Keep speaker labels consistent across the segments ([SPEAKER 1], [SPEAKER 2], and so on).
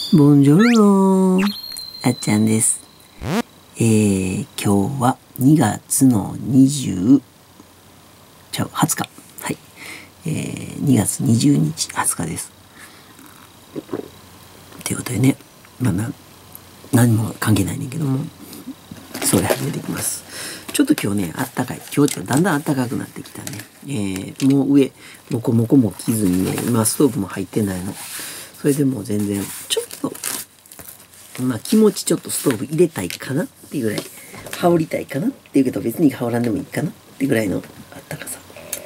[SPEAKER 1] ボンジョルノあっちゃんです。今日は2月の20日。はい。2月20日、20日です。ということでね、何も関係ないねんけども、それ始めていきます。ちょっと今日ね、あったかい。今日ってだんだんあったかくなってきたね。もう上、もこもこも着ずにね、今ストーブも入ってないの。それでもう全然、ちょっと、気持ちちょっとストーブ入れたいかなっていうぐらい、羽織りたいかなっていうけど別に羽織らんでもいいかなっていうぐらいのあったかさ。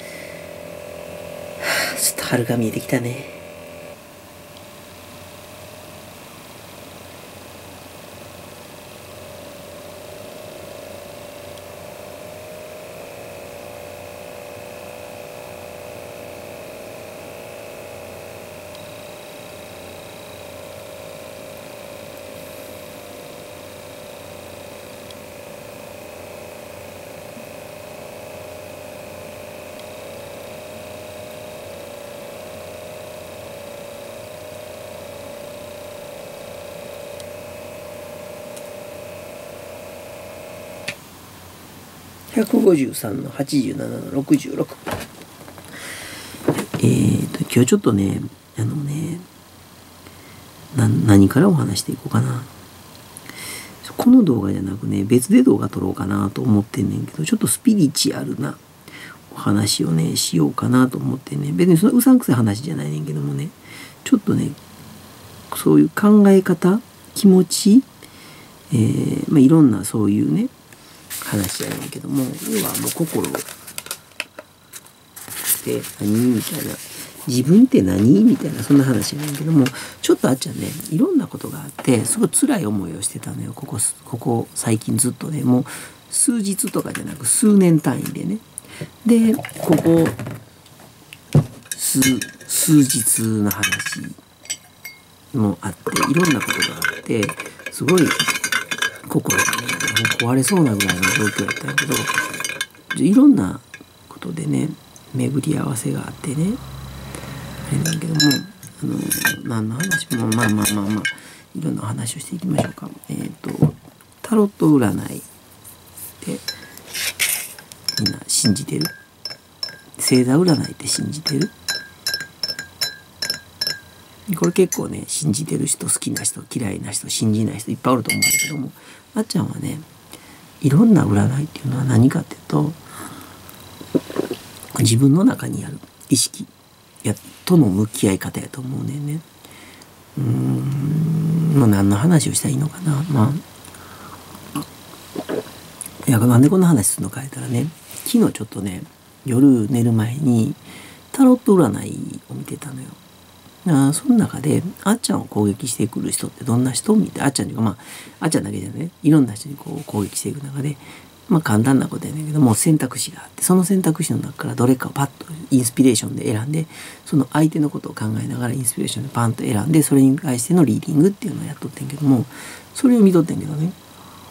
[SPEAKER 1] ちょっと春が見えてきたね。153の87の66。今日ちょっとね、何からお話していこうかな。この動画じゃなくね、別で動画撮ろうかなと思ってんねんけど、ちょっとスピリチュアルなお話をね、しようかなと思ってね、別にそのうさんくさい話じゃないねんけどもね、ちょっとね、そういう考え方、気持ち、いろんなそういうね、話やねんけども、要はもう心って何みたいな、自分って何みたいな、そんな話やねんけども、ちょっとあっちゃんね、いろんなことがあってすごい辛い思いをしてたのよ。ここ最近ずっとね、もう数日とかじゃなく数年単位でね。でここ数日の話もあって、いろんなことがあって、すごい心がね、もう壊れそうなぐらいの状況だったんやけど、いろんなことでね、巡り合わせがあってね、あれなんだけども、何の話もいろんな話をしていきましょうか。タロット占いってみんな信じてる？星座占いって信じてる？これ結構ね、信じてる人、好きな人、嫌いな人、信じない人いっぱいおると思うんだけども、あっちゃんはね、いろんな占いっていうのは何かっていうと、自分の中にある意識との向き合い方やと思うねんね。もう何の話をしたらいいのかな。なんでこんな話するのか言ったらね、昨日ちょっとね、夜寝る前にタロット占いを見てたのよ。その中であっちゃんを攻撃してくる人ってどんな人みたいな、あっちゃんというかあっちゃんだけじゃね、いろんな人にこう攻撃していく中で、簡単なことやねんけども、選択肢があって、その選択肢の中からどれかをパッとインスピレーションで選んで、その相手のことを考えながらインスピレーションでパンと選んで、それに対してのリーディングっていうのをやっとってんけども、それを見とってんけどね、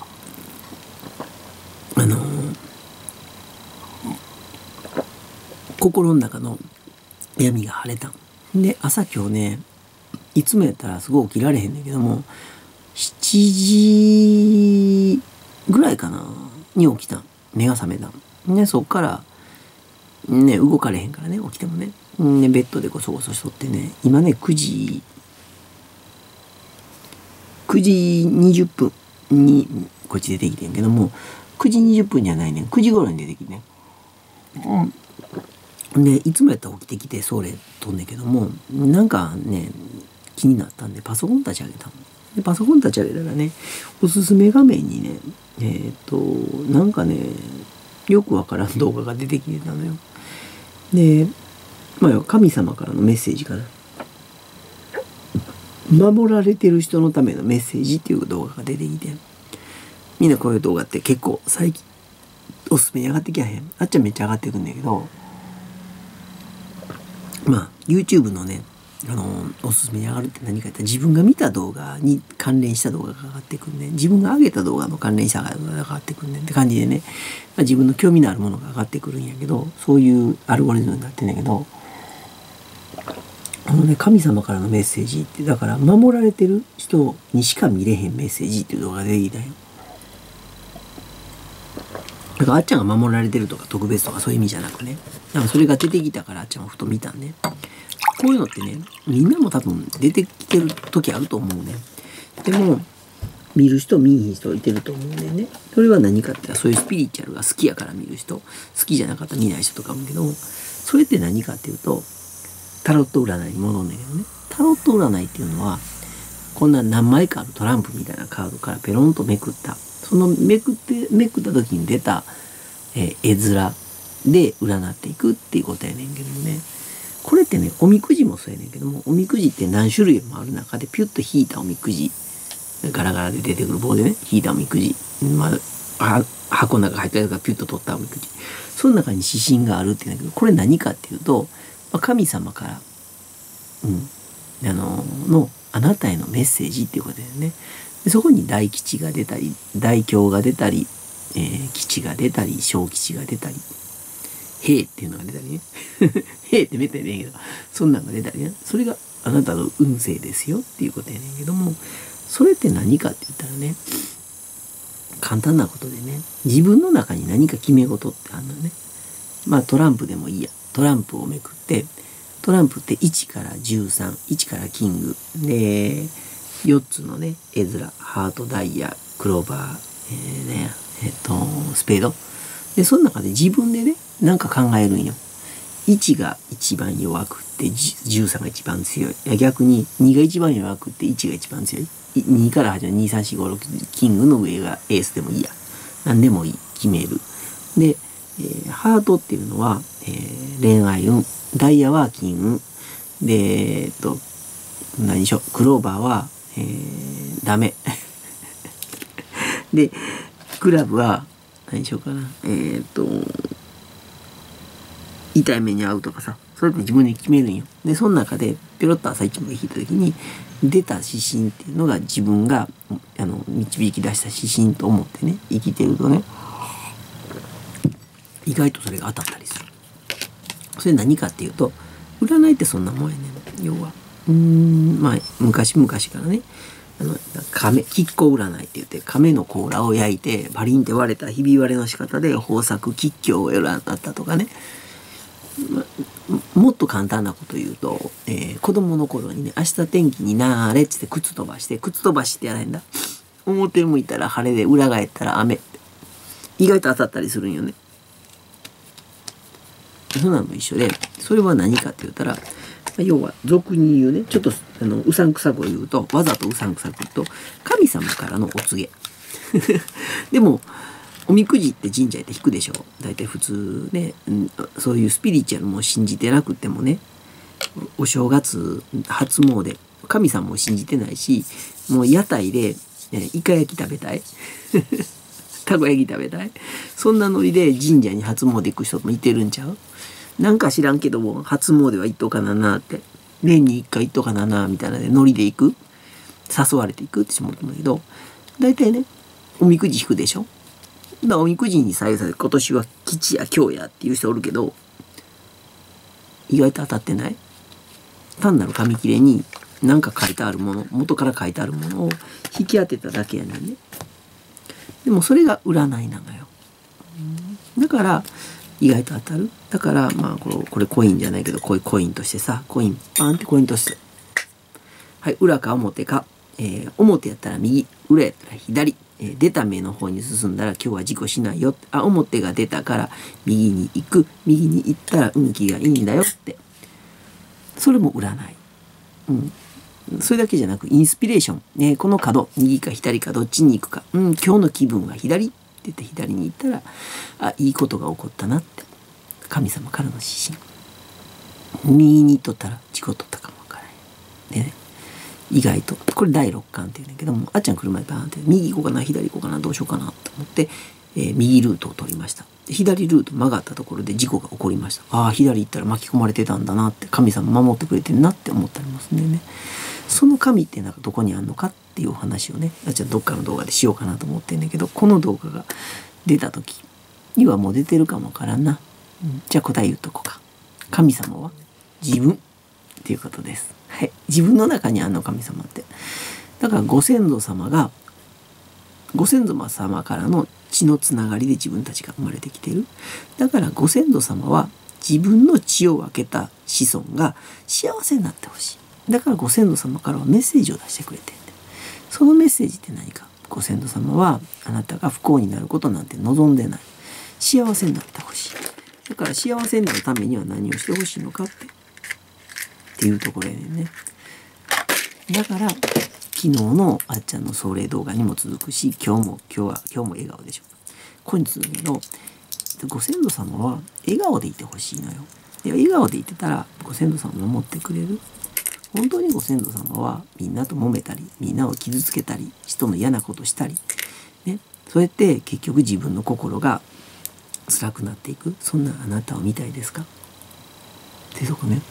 [SPEAKER 1] 心の中の闇が晴れたんで、朝今日ね、いつもやったらすごい起きられへんねんけども、7時ぐらいかなに起きたん。目が覚めたん。でそっからね、動かれへんからね、起きてもね。でベッドでゴソゴソしとってね、今ね9時20分にこっち出てきてんけども、9時20分じゃないねん、9時頃に出てきてん。でいつもやったら起きてきてそれとんねんけども、なんかね気になったんでパソコン立ち上げたの。でパソコン立ち上げたらね、おすすめ画面にね、なんかねよくわからん動画が出てきてたのよ。で神様からのメッセージかな、守られてる人のためのメッセージっていう動画が出てきて、みんなこういう動画って結構最近おすすめに上がってきやへん。あっちゃんめっちゃ上がってくんだけど、YouTube のね、おすすめに上がるって何か言ったら、自分が見た動画に関連した動画が上がってくんねん。自分が上げた動画の関連した動画が上がってくんねんって感じでね、自分の興味のあるものが上がってくるんやけど、そういうアルゴリズムになってんだけど、 神様からのメッセージって、だから守られてる人にしか見れへんメッセージっていう動画が出てきたよ。だからあっちゃんが守られてるとか特別とかそういう意味じゃなくね。だからそれが出てきたからあっちゃんもふと見たんね。こういうのってね、みんなも多分出てきてる時あると思うね。でも、見る人見ん人いてると思うんだよね。それは何かってそういうスピリチュアルが好きやから見る人、好きじゃなかったら見ない人とかもいるけど、それって何かっていうと、タロット占いに戻んねんけどね。タロット占いっていうのは、こんな何枚かあるトランプみたいなカードからペロンとめくった。そのめくった時に出た、絵面で占っていくっていうことやねんけどもね。これってね、おみくじもそうやねんけども、おみくじって何種類もある中でピュッと引いたおみくじ、ガラガラで出てくる棒でね、引いたおみくじ、箱の中入ったやつがピュッと取ったおみくじ。その中に指針があるって言うんだけど、これ何かっていうと、神様から、あなたへのメッセージっていうことだよね。でそこに大吉が出たり、大凶が出たり、吉が出たり、小吉が出たり、兵っていうのが出たりね。兵ってめったにねえけど、そんなんが出たりね。それがあなたの運勢ですよっていうことやねんけども、それって何かって言ったらね、簡単なことでね、自分の中に何か決め事ってあるのね。トランプでもいいや。トランプをめくって、トランプって1から13、1からキングで、4つのね、絵面、ハート、ダイヤ、クローバー、スペード。で、その中で自分でね、なんか考えるんよ。1が一番弱くって13が一番強い。逆に2が一番弱くって1が一番強い。2から始まる2、3、4、5、6、キングの上がエースでもいいや。何でもいい。決める。で、ハートっていうのは、恋愛運。ダイヤは金運。で、何でしょう。クローバーは、ダメ。で、クラブは、何でしょうかな。痛い目に遭うとかさ。それって自分で決めるんよ。で、その中で、ペロッと朝一まで引いた時に、出た指針っていうのが自分が、導き出した指針と思ってね、生きてるとね、意外とそれが当たったりする。それ何かっていうと、占いってそんなもんやねん。要は。昔々からね、亀甲占いって言って、亀の甲羅を焼いて、バリンって割れたひび割れの仕方で豊作吉凶を占ったとかね。もっと簡単なこと言うと、子供の頃にね、明日天気になーれっつって靴飛ばしてやらへんだ。表向いたら晴れで裏返ったら雨って。意外と当たったりするんよね。そんなのも一緒で、それは何かって言ったら、要は俗に言うね、ちょっとうさんくさく言うと、わざとうさんくさく言うと、神様からのお告げ。でも、おみくじって神社行って引くでしょ。大体普通ね、そういうスピリチュアルも信じてなくてもね、お正月、初詣、神様も信じてないし、もう屋台で、イカ焼き食べたい。たこ焼き食べたい。そんなノリで神社に初詣行く人もいてるんちゃう？なんか知らんけども、初詣は行っとかななって。年に1回行っとかななみたいなでノリで行く。誘われていくって思うんだけど、大体ね、おみくじ引くでしょ。だからおみくじに左右されて今年は吉や凶やっていう人おるけど、意外と当たってない。単なる紙切れに何か書いてあるもの、元から書いてあるものを引き当てただけやねんね。でもそれが占いなのよ。だから意外と当たる。だからこれコインじゃないけど、こういうコインとしてさ、コインパンってコインとして、はい、裏か表か、表やったら右、裏やったら左、出た目の方に進んだら今日は事故しないよって、表が出たから右に行く、右に行ったら運気がいいんだよって。それも占い。それだけじゃなくインスピレーション、この角右か左かどっちに行くか、今日の気分は左って言って左に行ったらいいことが起こったなって、神様からの指針。右に行っとったら事故っとったかもわからないでね、意外とこれ第六感っていうんだけども、あっちゃん車でバーンって右行こうかな左行こうかなどうしようかなと思って、右ルートを取りました。で左ルート曲がったところで事故が起こりました。左行ったら巻き込まれてたんだなって、神様守ってくれてるなって思ったりますね。その神ってなんかどこにあんのかっていうお話をね、あっちゃんどっかの動画でしようかなと思ってんだけど、この動画が出た時にはもう出てるかもわからんな。じゃあ答え言っとこうか。神様は自分、 っていうことです。はい、自分の中にあんの神様って。だからご先祖様からの血のつながりで自分たちが生まれてきている。だからご先祖様は自分の血を分けた子孫が幸せになってほしい。だからご先祖様からはメッセージを出してくれてる。そのメッセージって何か。ご先祖様はあなたが不幸になることなんて望んでない。幸せになってほしい。だから幸せになるためには何をしてほしいのかっていうところやね。だから昨日のあっちゃんの壮麗動画にも続くし、今日も笑顔でしょ。ここに続くけど、ご先祖様は笑顔でいてほしいのよ。で笑顔でいてたらご先祖様を守ってくれる。本当にご先祖様はみんなと揉めたり、みんなを傷つけたり、人の嫌なことしたり、ね、そうやって結局自分の心が辛くなっていく。そんなあなたを見たいですかってとこね。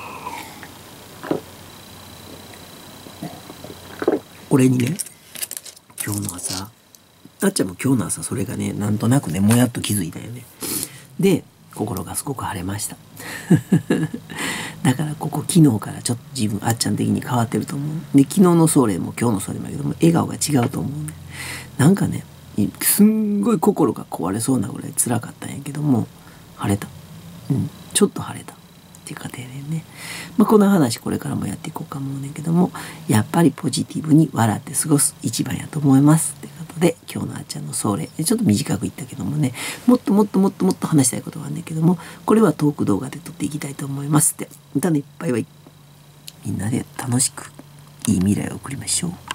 [SPEAKER 1] 俺にね、今日の朝、あっちゃんも今日の朝それがね、なんとなくね、もやっと気づいたよね。で、心がすごく晴れました。だからここ昨日からちょっと自分あっちゃん的に変わってると思う。で、昨日のソーレも今日のソーレもやけども、笑顔が違うと思うね。なんかね、すんごい心が壊れそうなぐらい辛かったんやけども、晴れた。ちょっと晴れた。っていう過程でね。この話これからもやっていこうかもねんけども、やっぱりポジティブに笑って過ごす一番やと思います。ということで、今日のあっちゃんのソーレ、ちょっと短く言ったけどもね、もっと話したいことがあるんだけども、これはトーク動画で撮っていきたいと思いますって。またね、バイバイ。みんなで楽しくいい未来を送りましょう。